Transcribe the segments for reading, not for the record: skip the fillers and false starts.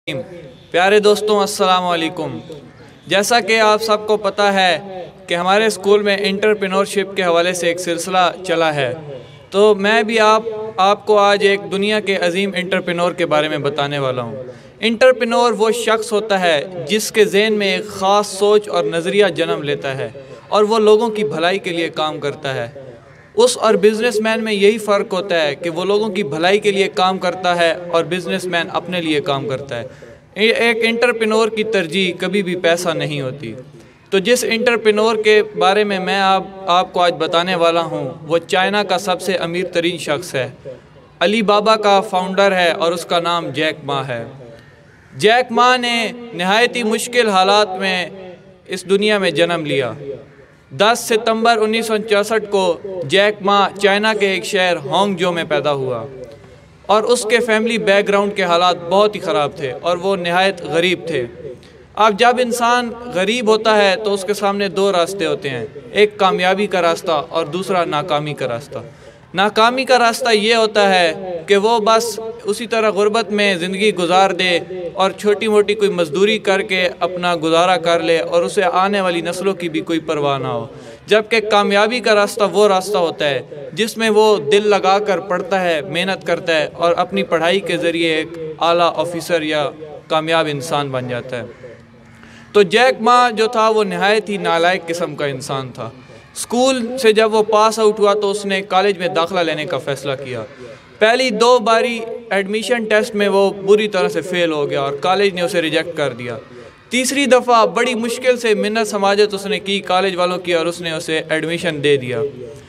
پیارے دوستوں السلام علیکم۔ جیسا کہ آپ سب کو پتہ ہے کہ ہمارے اسکول میں انٹرپرینورشپ کے حوالے سے ایک سلسلہ چلا ہے، تو میں بھی آپ کو آج ایک دنیا کے عظیم انٹرپرینور کے بارے میں بتانے والا ہوں۔ انٹرپرینور وہ شخص ہوتا ہے جس کے ذہن میں ایک خاص سوچ اور نظریہ جنم لیتا ہے اور وہ لوگوں کی بھلائی کے لیے کام کرتا ہے۔ اس اور بزنس مین میں یہی فرق ہوتا ہے کہ وہ لوگوں کی بھلائی کے لیے کام کرتا ہے اور بزنس مین اپنے لیے کام کرتا ہے۔ ایک انٹرپرینور کی ترجیح کبھی بھی پیسہ نہیں ہوتی۔ تو جس انٹرپرینور کے بارے میں آپ کو آج بتانے والا ہوں وہ چائنا کا سب سے امیر ترین شخص ہے، علی بابا کا فاؤنڈر ہے اور اس کا نام جیک ما ہے۔ جیک ما نے نہایت ہی مشکل حالات میں اس دنیا میں جنم لیا۔ 10 ستمبر 1964 کو جیک ما چائنا کے ایک شہر ہانگ جو میں پیدا ہوا اور اس کے فیملی بیک گراؤنڈ کے حالات بہت ہی خراب تھے اور وہ نہایت غریب تھے۔ اب جب انسان غریب ہوتا ہے تو اس کے سامنے دو راستے ہوتے ہیں، ایک کامیابی کا راستہ اور دوسرا ناکامی کا راستہ۔ ناکامی کا راستہ یہ ہوتا ہے کہ وہ بس اسی طرح غربت میں زندگی گزار دے اور چھوٹی موٹی کوئی مزدوری کر کے اپنا گزارا کر لے اور اسے آنے والی نسلوں کی بھی کوئی پرواہ نہ ہو۔ جبکہ کامیابی کا راستہ وہ راستہ ہوتا ہے جس میں وہ دل لگا کر پڑھتا ہے، محنت کرتا ہے اور اپنی پڑھائی کے ذریعے ایک اعلیٰ آفیسر یا کامیاب انسان بن جاتا ہے۔ تو جیک ما جو تھا وہ نہایت ہی نالائق قسم کا انسان تھا۔ اسکول سے جب وہ پاس آؤٹ ہوا تو اس نے کالج میں داخلہ لینے کا فیصلہ کیا۔ پہلی 2 باری ایڈمیشن ٹیسٹ میں وہ بری طرح سے فیل ہو گیا اور کالج نے اسے ریجیکٹ کر دیا۔ تیسری دفعہ بڑی مشکل سے منت سماجت اس نے کی کالج والوں کی اور اس نے اسے ایڈمیشن دے دیا۔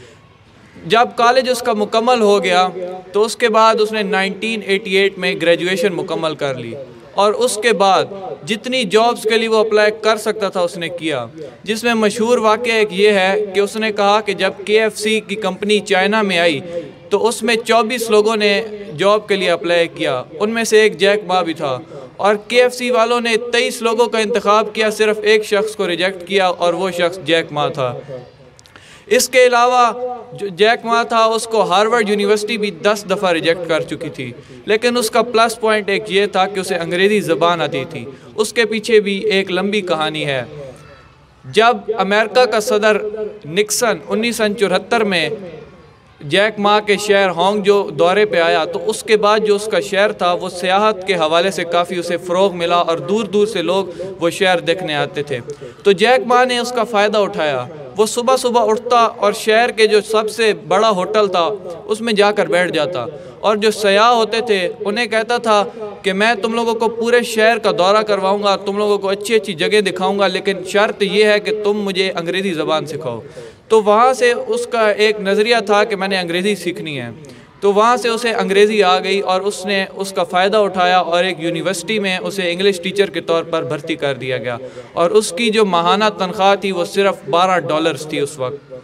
جب کالج اس کا مکمل ہو گیا تو اس کے بعد اس نے 1988 میں گریجویشن مکمل کر لی اور اس کے بعد جتنی جابز کے لیے وہ اپلائی کر سکتا تھا اس نے کیا، جس میں مشہور واقعہ ایک یہ ہے کہ اس نے کہا کہ جب KFC کی کمپنی چائنا میں آئی تو اس میں 24 لوگوں نے جاب کے لیے اپلائی کیا، ان میں سے ایک جیک ما بھی تھا، اور KFC والوں نے 23 لوگوں کا انتخاب کیا، صرف ایک شخص کو ریجیکٹ کیا اور وہ شخص جیک ما تھا۔ اس کے علاوہ جو جیک ما تھا اس کو ہارورڈ یونیورسٹی بھی 10 دفعہ ریجیکٹ کر چکی تھی، لیکن اس کا پلس پوائنٹ ایک یہ تھا کہ اسے انگریزی زبان آتی تھی۔ اس کے پیچھے بھی ایک لمبی کہانی ہے۔ جب امریکہ کا صدر نکسن 1974 میں جیک ما کے شہر ہانگ جو دورے پہ آیا تو اس کے بعد جو اس کا شہر تھا وہ سیاحت کے حوالے سے کافی اسے فروغ ملا اور دور دور سے لوگ وہ شہر دیکھنے آتے تھے۔ تو جیک ما نے اس کا فائدہ اٹھایا۔ وہ صبح صبح اٹھتا اور شہر کے جو سب سے بڑا ہوٹل تھا اس میں جا کر بیٹھ جاتا اور جو سیاح ہوتے تھے انہیں کہتا تھا کہ میں تم لوگوں کو پورے شہر کا دورہ کرواؤں گا، تم لوگوں کو اچھی اچھی جگہ دکھاؤں گا، لیکن شرط یہ ہے کہ تم مجھے انگریزی زبان سکھاؤ۔ تو وہاں سے اس کا ایک نظریہ تھا کہ میں نے انگریزی سیکھنی ہے، تو وہاں سے اسے انگریزی آ گئی اور اس نے اس کا فائدہ اٹھایا اور ایک یونیورسٹی میں اسے انگلش ٹیچر کے طور پر بھرتی کر دیا گیا اور اس کی جو ماہانہ تنخواہ تھی وہ صرف $12 تھی اس وقت۔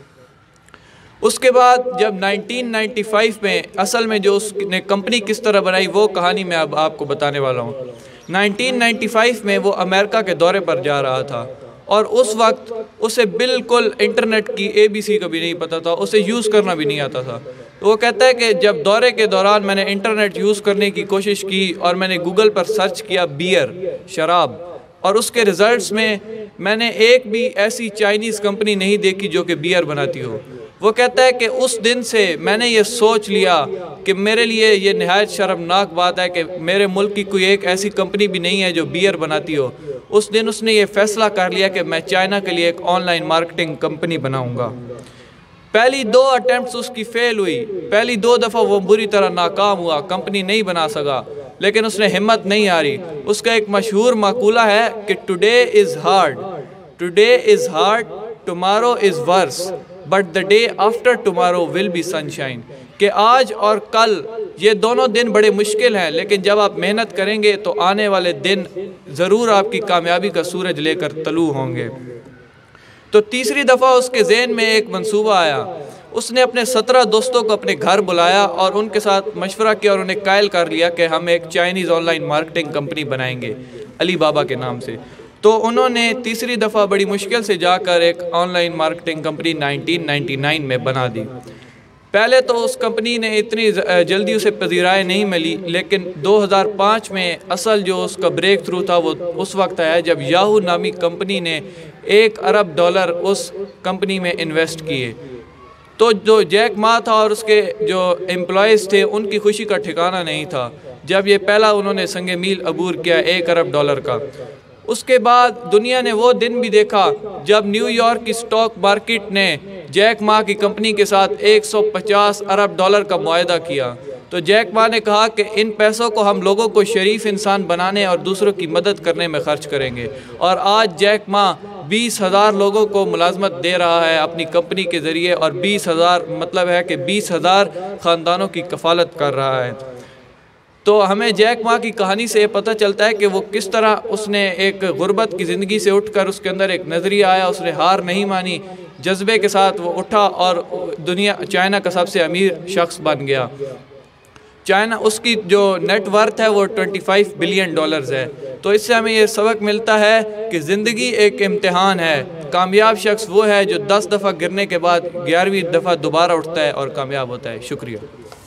اس کے بعد جب 1995 میں اصل میں جو اس نے کمپنی کس طرح بنائی وہ کہانی میں اب آپ کو بتانے والا ہوں۔ 1995 میں وہ امریکہ کے دورے پر جا رہا تھا اور اس وقت اسے بالکل انٹرنیٹ کی ABC کا بھی نہیں پتہ تھا، اسے یوز کرنا بھی نہیں آتا تھا۔ تو وہ کہتا ہے کہ جب دورے کے دوران میں نے انٹرنیٹ یوز کرنے کی کوشش کی اور میں نے گوگل پر سرچ کیا بیئر، شراب، اور اس کے ریزلٹس میں نے ایک بھی ایسی چائنیز کمپنی نہیں دیکھی جو کہ بیئر بناتی ہو۔ وہ کہتا ہے کہ اس دن سے میں نے یہ سوچ لیا کہ میرے لیے یہ نہایت شرمناک بات ہے کہ میرے ملک کی کوئی ایک ایسی کمپنی بھی نہیں ہے جو بیئر بناتی ہو۔ اس دن اس نے یہ فیصلہ کر لیا کہ میں چائنا کے لیے ایک آن لائن مارکیٹنگ کمپنی بناؤں گا۔ پہلی 2 اٹیمپٹس اس کی فیل ہوئی، پہلی 2 دفعہ وہ بری طرح ناکام ہوا، کمپنی نہیں بنا سکا، لیکن اس نے ہمت نہیں ہاری۔ اس کا ایک مشہور مقولہ ہے کہ today is hard tomorrow is worse but the day after tomorrow will be sunshine، کہ آج اور کل یہ دونوں دن بڑے مشکل ہیں لیکن جب آپ محنت کریں گے تو آنے والے دن ضرور آپ کی کامیابی کا سورج لے کر طلوع ہوں گے۔ تو تیسری دفعہ اس کے ذہن میں ایک منصوبہ آیا۔ اس نے اپنے 17 دوستوں کو اپنے گھر بلایا اور ان کے ساتھ مشورہ کیا اور انہیں قائل کر لیا کہ ہم ایک Chinese online marketing company بنائیں گے علی بابا کے نام سے۔ تو انہوں نے تیسری دفعہ بڑی مشکل سے جا کر ایک آن لائن مارکیٹنگ کمپنی 1999 میں بنا دی۔ پہلے تو اس کمپنی نے اتنی جلدی اسے پذیرائی نہیں ملی، لیکن 2005 میں اصل جو اس کا بریک تھرو تھا وہ اس وقت آیا جب یاہو نامی کمپنی نے $1 ارب اس کمپنی میں انویسٹ کیے۔ تو جو جیک ما تھا اور اس کے جو امپلائیز تھے ان کی خوشی کا ٹھکانہ نہیں تھا جب یہ پہلا انہوں نے سنگ میل عبور کیا $1 ارب کا۔ اس کے بعد دنیا نے وہ دن بھی دیکھا جب نیو یارک کی سٹاک مارکیٹ نے جیک ما کی کمپنی کے ساتھ $150 ارب کا معاہدہ کیا۔ تو جیک ما نے کہا کہ ان پیسوں کو ہم لوگوں کو شریف انسان بنانے اور دوسروں کی مدد کرنے میں خرچ کریں گے، اور آج جیک ما 20,000 لوگوں کو ملازمت دے رہا ہے اپنی کمپنی کے ذریعے، اور 20,000 مطلب ہے کہ 20,000 خاندانوں کی کفالت کر رہا ہے۔ تو ہمیں جیک ما کی کہانی سے یہ پتہ چلتا ہے کہ وہ کس طرح اس نے ایک غربت کی زندگی سے اٹھ کر اس کے اندر ایک نظریہ آیا، اس نے ہار نہیں مانی، جذبے کے ساتھ وہ اٹھا اور چائنا کا سب سے امیر شخص بن گیا۔ چائنا اس کی جو نیٹ ورتھ ہے وہ $25 بلین ہے۔ تو اس سے ہمیں یہ سبق ملتا ہے کہ زندگی ایک امتحان ہے۔ کامیاب شخص وہ ہے جو 10 دفعہ گرنے کے بعد 11ویں دفعہ دوبارہ اٹھتا ہے اور کامیاب ہوتا ہے۔ شکریہ۔